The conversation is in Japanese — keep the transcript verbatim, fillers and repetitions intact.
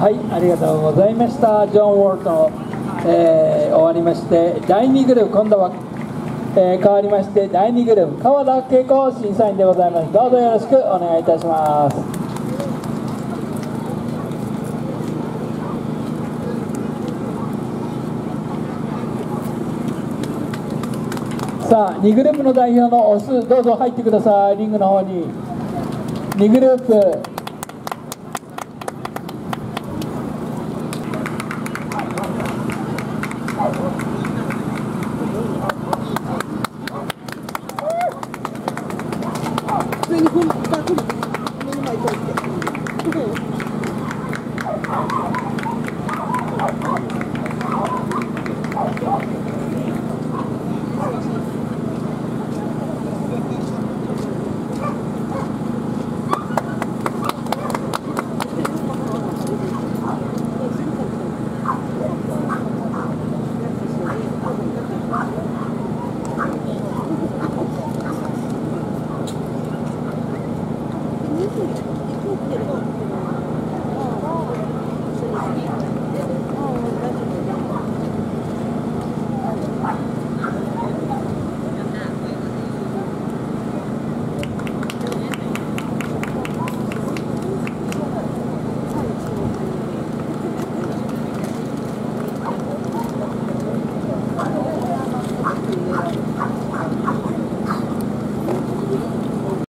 はい、ありがとうございました。ジョン・ウォルトン、えー、終わりまして、だいにグループ、今度は、えー、変わりまして、だいにグループ、川田恵子審査員でございます。どうぞよろしくお願いいたします。さあ、にグループの代表のオス、どうぞ入ってください、リングの方に。にグループ。 普通に